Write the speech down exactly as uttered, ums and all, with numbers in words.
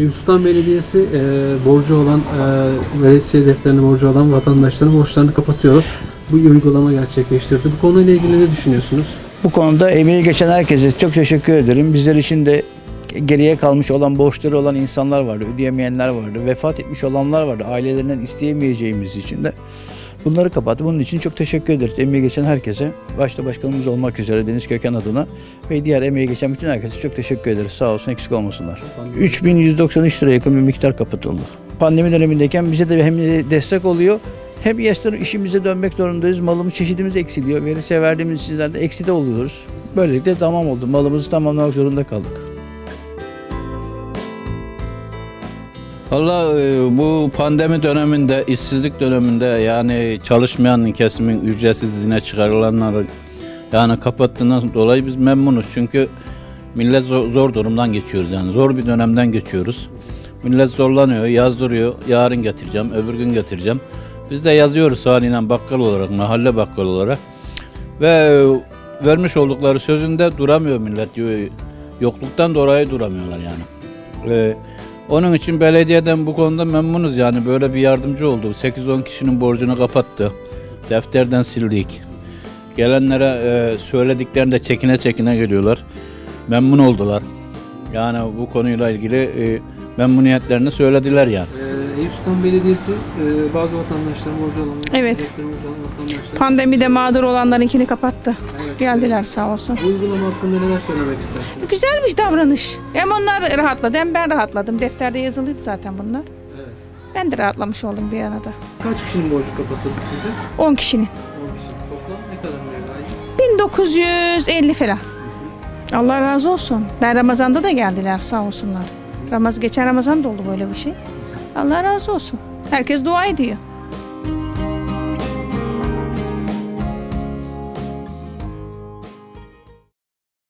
Eyüp Sultan Belediyesi e, borcu olan, e, veresiye defterine borcu olan vatandaşların borçlarını kapatıyor. Bu uygulama gerçekleştirdi. Bu konuyla ilgili ne düşünüyorsunuz? Bu konuda emeği geçen herkese çok teşekkür ederim. Bizler için de geriye kalmış olan, borçları olan insanlar vardı, ödeyemeyenler vardı, vefat etmiş olanlar vardı, ailelerinden isteyemeyeceğimiz için de bunları kapattı. Bunun için çok teşekkür ederiz emeği geçen herkese, başta başkanımız olmak üzere Deniz Köken adına ve diğer emeği geçen bütün herkese çok teşekkür ederiz. Sağ olsun, eksik olmasınlar. üç bin yüz doksan üç liraya yakın bir miktar kapatıldı. Pandemi dönemindeyken bize de hem destek oluyor, hem yaşlar işimize dönmek zorundayız. Malımız, çeşidimiz eksiliyor. Veresiye verdiğimiz sizlerde ekside oluyoruz. Böylelikle tamam oldu. Malımızı tamamlamak zorunda kaldık. Valla bu pandemi döneminde, işsizlik döneminde yani çalışmayan kesimin ücretsiz izine çıkarılanları yani kapattığından dolayı biz memnunuz. Çünkü millet zor, zor durumdan geçiyoruz yani zor bir dönemden geçiyoruz. Millet zorlanıyor, yazdırıyor, yarın getireceğim, öbür gün getireceğim. Biz de yazıyoruz haliyle bakkal olarak, mahalle bakkal olarak ve vermiş oldukları sözünde duramıyor millet. Yokluktan dolayı duramıyorlar yani. Ee, Onun için belediyeden bu konuda memnunuz yani böyle bir yardımcı oldu. sekiz on kişinin borcunu kapattı. Defterden sildik. Gelenlere e, söylediklerinde çekine çekine geliyorlar. Memnun oldular. Yani bu konuyla ilgili e, memnuniyetlerini söylediler yani. Ee, Eyüp Sultan Belediyesi e, bazı vatandaşların borcu olan, Evet. Pandemide mağdur olanlarınkini kapattı. Evet. Geldiler sağ olsun. Bu uygulama hakkında neler söylemek istersiniz? Güzelmiş davranış. Hem onlar rahatladı hem ben rahatladım. Defterde yazılıydı zaten bunlar. Evet. Ben de rahatlamış oldum bir arada. Kaç kişinin borcu kapatıldı sizde? on kişinin. on kişi. Toplam ne kadar mevlaydı? bin dokuz yüz elli falan. Allah razı olsun. Ben Ramazan'da da geldiler sağ olsunlar. Ramaz, geçen Ramazan da oldu böyle bir şey. Allah razı olsun. Herkes dua ediyor.